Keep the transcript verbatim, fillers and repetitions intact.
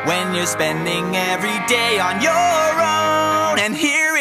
when you're spending every day on your own. And here